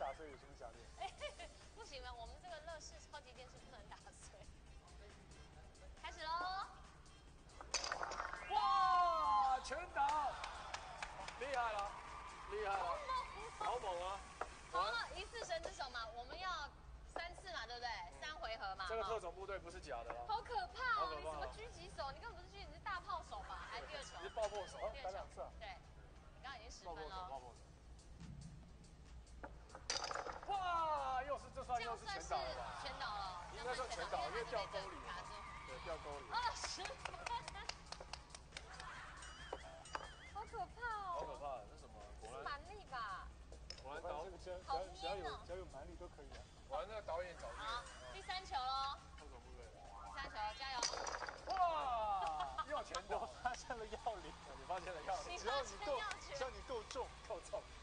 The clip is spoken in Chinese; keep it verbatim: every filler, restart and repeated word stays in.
打碎有什么奖励？ 不行了，我们这个乐视超级电视不能打碎。开始喽！ 哇，全打，厉害了，厉害了，好猛啊！ 好，一次神之手嘛，我们要三次嘛，对不对？三回合嘛。 这个特种部队不是假的啦。 好可怕哦！ 好可怕你什么狙击手？你根本不是狙击，你是大炮手吧？还是第二球？ 你是爆破手， 第二球打两次啊？ 对，你刚刚已经十爆破手， 分了。 爆破手。哇，又是这算又是全倒了吧？ 全倒了， 应该算全倒，因为掉沟里了。对，掉沟里。 二十分，好可怕哦！ 好可怕，这是什么？果然蛮力吧？ 果然导这个只要只要只要有只要有蛮力都可以啊。 果然那个导演找对好了。， 第三球喽！ 特种部队。 第三球，加油！ 哇，又全倒我，发现了要领， 你发现了要你领， 只要你够发现要诀只要你够重， 够重。